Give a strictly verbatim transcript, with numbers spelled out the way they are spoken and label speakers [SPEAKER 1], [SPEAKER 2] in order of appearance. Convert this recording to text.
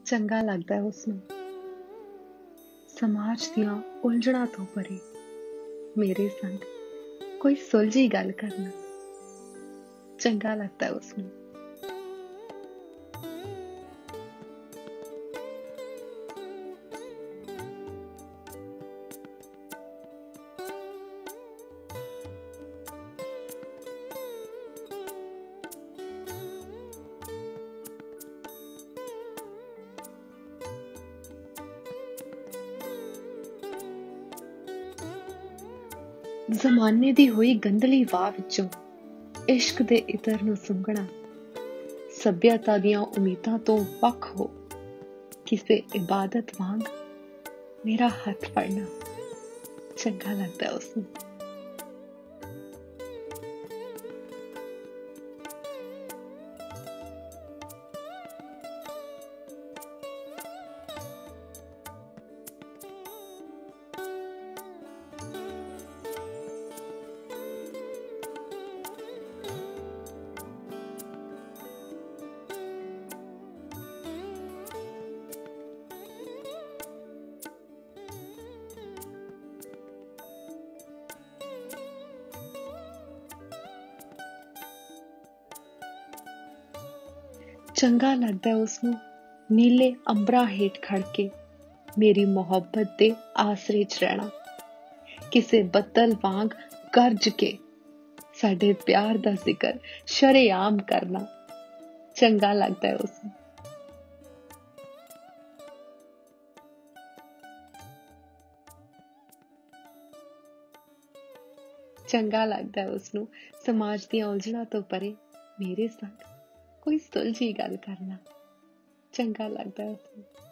[SPEAKER 1] ਚੰਗਾ ਲੱਗਦਾ ਹੈ ਉਸਨੂੰ ਸਮਾਜ ਦੀਆਂ ਉਲਝਣਾਂ ਤੋਂ ਪਰੇ ਮੇਰੇ ਸੰਗ ਕੋਈ ਸੁਲਝੀ ਗੱਲ ਕਰਨਾ ਚੰਗਾ ਲੱਗਦਾ ਹੈ ਉਸਨੂੰ। ਜ਼ਮਾਨੇ ਦੀ ਹੋਈ ਗੰਧਲੀ ਵਾਹ ਵਿੱਚੋਂ ਇਸ਼ਕ ਦੇ ਇਤਰ ਨੂੰ ਸੁੰਘਣਾ, ਸੱਭਿਅਤਾ ਦੀਆਂ ਉਮੀਦਾਂ ਤੋਂ ਵੱਖ ਹੋ ਕਿਸੇ ਇਬਾਦਤ ਵਾਂਗ ਮੇਰਾ ਹੱਥ ਫੜਨਾ ਚੰਗਾ ਲੱਗਦਾ ਉਸਨੂੰ। ਚੰਗਾ ਲੱਗਦਾ ਹੈ ਉਸਨੂੰ ਨੀਲੇ ਅੰਬਰਾਂ ਹੇਠ ਖੜ ਕੇ ਮੇਰੀ ਮੁਹੱਬਤ ਦੇ ਆਸਰੇ 'ਚ ਰਹਿਣਾ, ਕਿਸੇ ਬੱਦਲ ਵਾਂਗ ਗਰਜ ਕੇ ਸਾਡੇ ਪਿਆਰ ਦਾ ਜ਼ਿਕਰ ਸ਼ਰੇਆਮ ਕਰਨਾ ਚੰਗਾ ਲੱਗਦਾ ਹੈ ਉਸਨੂੰ। ਚੰਗਾ ਲੱਗਦਾ ਹੈ ਉਸਨੂੰ ਸਮਾਜ ਦੀਆਂ ਉਲਝਣਾਂ ਤੋਂ ਪਰੇ ਮੇਰੇ ਸੰਗ ਕੋਈ ਸੁਲਝੀ ਗੱਲ ਕਰਨਾ ਚੰਗਾ ਲੱਗਦਾ ਹੈ ਉਸਨੂੰ।